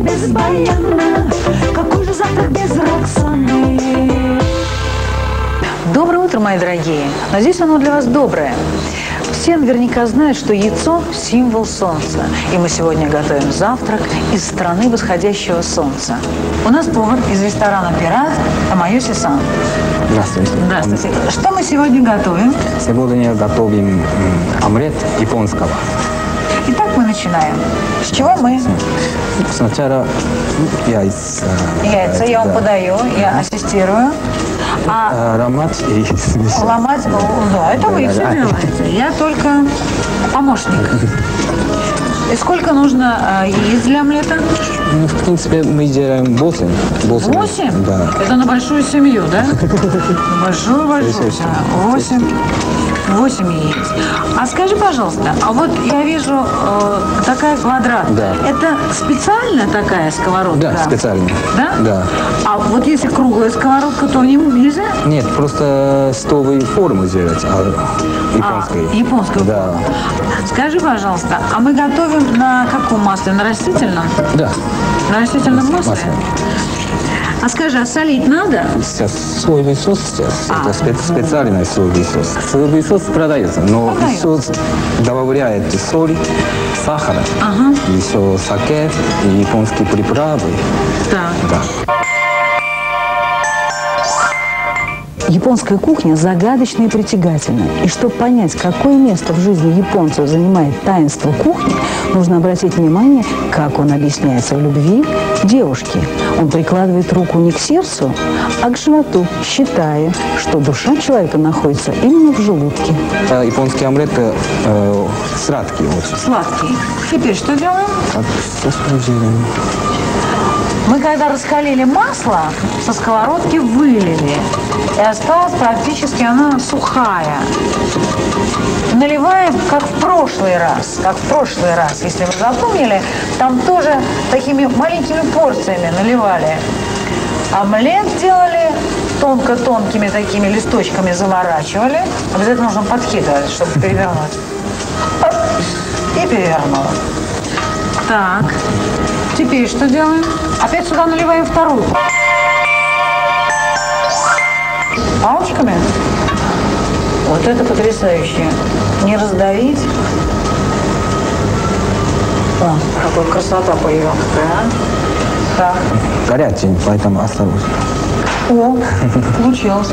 без баяна? Какой же завтрак без Роксаны? Доброе утро, мои дорогие! Надеюсь, оно для вас доброе. Все наверняка знают, что яйцо – символ солнца. И мы сегодня готовим завтрак из страны восходящего солнца. У нас повар из ресторана «Пират» Тамайоси-сан. Здравствуйте. Здравствуйте. Что мы сегодня готовим? Сегодня готовим омлет японского. Итак, мы начинаем. С чего мы? Сначала яйца. Яйца я вам подаю, я ассистирую. Ломать и смешать. Ломать, да, это вы все делаете. Я только помощник. И сколько нужно яиц для омлета? Ну, в принципе, мы делаем 8. 8? Да. Это на большую семью, да? Большую. 8 яиц. А скажи, пожалуйста, а вот я вижу такая квадратная. Да. Это специально такая сковородка? Да, специально. Да? Да. А вот если круглая сковородка, то нельзя? Нет, просто столовые формы делать, японской. Японскую Да. форму. Скажи, пожалуйста, а мы готовим на каком масле? На растительном? Да. На растительном масле? А скажи, а солить надо? Сейчас соевый соус это специальный соевый соус. Соевый соус продается, но еще добавляет соль, сахар, еще саке и японские приправы. Так. Да. Японская кухня загадочна и притягательна. И чтобы понять, какое место в жизни японцев занимает таинство кухни, нужно обратить внимание, как он объясняется в любви девушке. Он прикладывает руку не к сердцу, а к животу, считая, что душа человека находится именно в желудке. Японский омлет сладкий очень. Сладкий. Теперь что делаем? Делаем. Мы когда раскалили масло, со сковородки вылили. И осталась практически она сухая. Наливаем, как в прошлый раз. Если вы запомнили, там тоже такими маленькими порциями наливали. Омлет делали, тонко-тонкими такими листочками заворачивали. Обязательно нужно подкидывать, чтобы перевернуть. И перевернула. Так. Теперь что делаем? Опять сюда наливаем вторую. Палочками? Вот это потрясающе. Не раздавить. О, какая красота появилась. Так. Горячий, поэтому осторожно. О, получилось.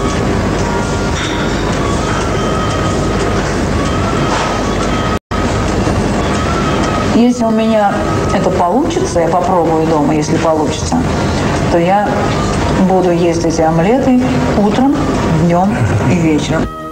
Если у меня это получится, я попробую дома, если получится, то я буду есть эти омлеты утром, днем и вечером.